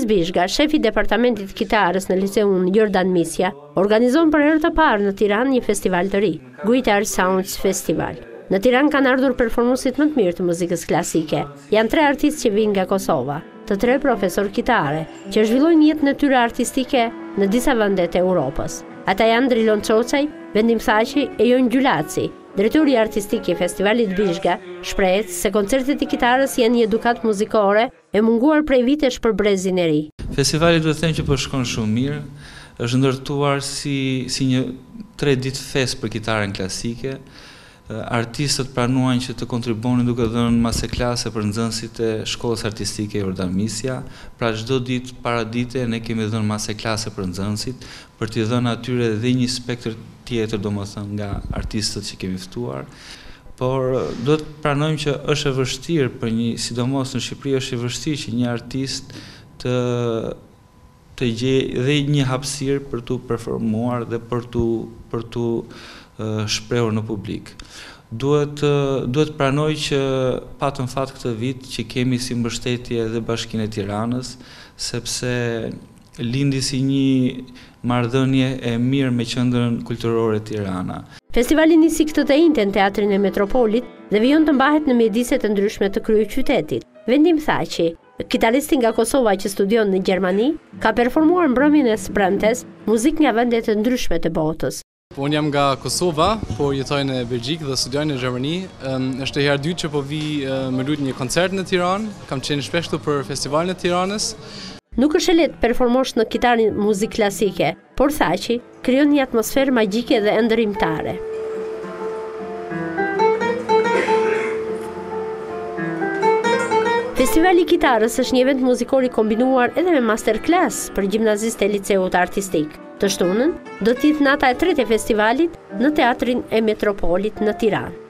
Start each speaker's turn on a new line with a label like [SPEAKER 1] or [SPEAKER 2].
[SPEAKER 1] Bishga, shefi departamentit kitarës në liceun Jordan Misja, organizon për herë të parë në Tiranë një festival të ri, Guitar Sounds Festival. Në Tiranë kanë ardhur performuesit më të mirë të muzikës klasike. Janë 3 artistë që vinë nga Kosova, të 3 profesor kitare, që zhvillojnë jetën e tyre artistike në disa vende të Europës. Ata janë Drilon Çoçaj, Vendim Saqi e Jon Gjulaci. Drejtori artistik i festivalit Bishga shprehet se koncertet e kitarës janë një edukat muzikore e munguar prej vitesh për brezin e ri.
[SPEAKER 2] Festivali duhet të them që po shkon shumë mirë, është ndërtuar si një 3 ditë fest për kitarën klasike. Artistët pranuan që të kontribuonin duke dhënë masterklase për nxënësit e shkollës artistike Jordan Misja. Pra çdo ditë para dite ne kemi dhënë masterklase për nxënësit, për t'i dhënë atyre dhe një spektër tjetër, domethënë nga artistët që kemi ftuar. Por duhet të pranojmë që është e vështirë për sidomos në Shqipëri është e vështirë që një artist të gjejë dhe një hapësirë për tu performuar dhe për tu shprehur në publik. Duhet pranoj që patëm fat këtë vit që kemi si mbështetje dhe Bashkinë e Tiranës, sepse lindi si një marrëdhënie e mirë me Qendrën Kulturore Tirana.
[SPEAKER 1] Festivali nisi këtë të njëjtën në Teatrin e Metropolit dhe vijon të mbahet në mjediset e ndryshme të kryeqytetit. Vendim Saqi, kitaristi nga Kosova që studion në Gjermani, ka performuar mbrëmjen e së muzikë nga vende të ndryshme të botës.
[SPEAKER 3] Unë jam nga Kosova, por jetoj në Belgjik dhe studioj në Gjermani. Është e herë dytë që po vi me lut një koncert në Tiranë, kam qenë shpesh këtu për festivalin e Tiranës.
[SPEAKER 1] Nuk është e lehtë performosh në kitarë muzikë klasike, por Saqi krijon një atmosferë magjike dhe ëndrrimtare. Festivali i kitarës është një event muzikor i kombinuar edhe me masterclass për gjimnazistë e liceut artistik. Të shtunën do të jetë nata e 3 e festivalit në Teatrin e Metropolit në Tiranë.